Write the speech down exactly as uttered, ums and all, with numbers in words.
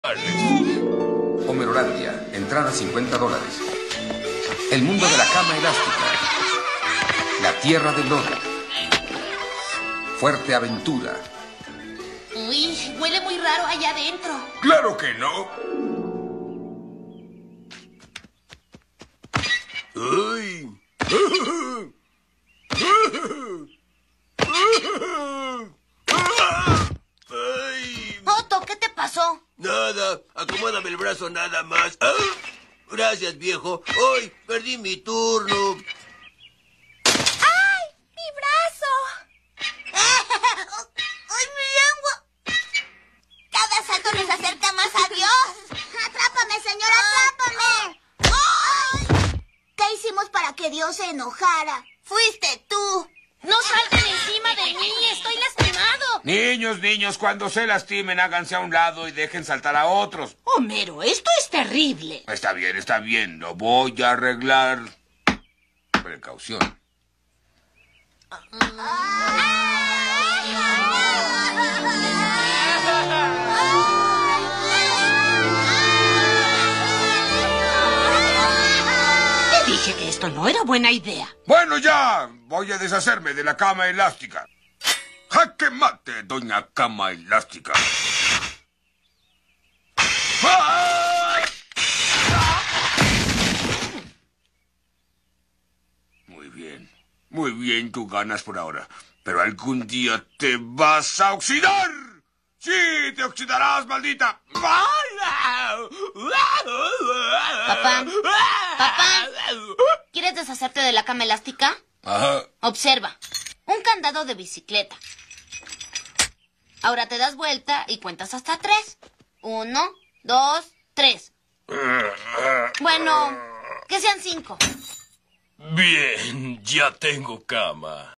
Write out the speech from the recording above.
Homerolandia, entrada cincuenta dólares. El mundo de la cama elástica. La tierra del lodo. Fuerte aventura. Uy, huele muy raro allá adentro. ¡Claro que no! ¡Uy! Otto, ¿qué te pasó? Nada, acomódame el brazo nada más. ¡Ah! Gracias, viejo. Hoy perdí mi turno. ¡Ay! ¡Mi brazo! ¡Ay, mi lengua! Cada salto nos acerca más a Dios. ¡Atrápame, señor, atrápame! ¡Ay! ¿Qué hicimos para que Dios se enojara? ¡Fuiste tú! ¡No salten encima de mí! ¡Estoy lastimado! Niños, niños, cuando se lastimen, háganse a un lado y dejen saltar a otros. Homero, esto es terrible. Está bien, está bien, lo voy a arreglar. Precaución. Te dije que esto no era buena idea. Bueno, ya, voy a deshacerme de la cama elástica. ¡Jaque mate, doña cama elástica! ¡Ay! Muy bien, muy bien, tú ganas por ahora. Pero algún día te vas a oxidar. ¡Sí, te oxidarás, maldita! Papá, papá, ¿quieres deshacerte de la cama elástica? Ajá. Observa, un candado de bicicleta. Ahora te das vuelta y cuentas hasta tres. Uno, dos, tres. Bueno, que sean cinco. Bien, ya tengo cama.